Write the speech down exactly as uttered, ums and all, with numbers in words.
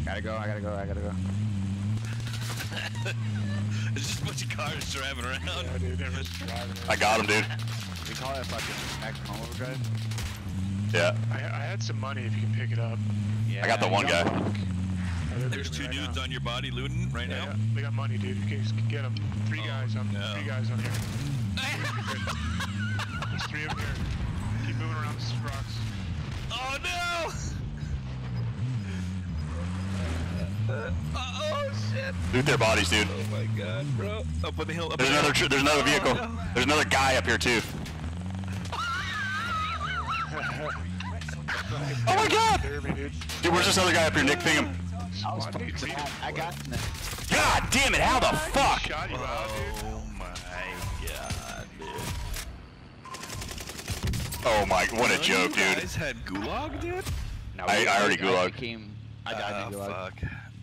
Gotta go, I gotta go, I gotta go. There's just a bunch of cars driving around. Yeah, dude, they're just driving around. I got him, dude. We call it fucking maximum overdrive. Yeah. I, I had some money if you can pick it up. Yeah, I got the one guy. Oh, There's two right dudes now. on your body looting right Yeah, now. yeah, they got money, dude. You can just get them. Three Oh, guys on. no. Three guys on here. There's three of them here. Keep moving around the rocks. Oh no! Uh, oh shit! Loot their bodies, dude. Oh my god, bro! Up on the hill. Up There's on the another. hill. Tr there's another Oh, vehicle. no. There's another guy up here too. Oh my god! Derby, dude. Dude, where's this other guy up here? Nick, ping him. I was Why did fucking you- mad. I got him. God damn it! How the fuck? Shot you out, dude. Oh my god, dude! Oh my! What a joke, You dude. guys had gulag, dude. No, I- we- I already I gulagged. became. I died Ah, in gulag. fuck.